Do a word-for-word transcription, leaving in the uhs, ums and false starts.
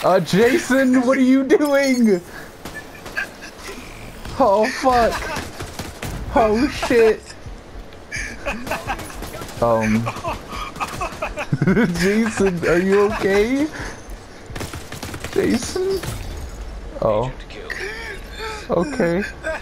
Uh, Jason, what are you doing? Oh, fuck. Oh, shit. Um. Jason, are you okay? Jason? Oh. Okay.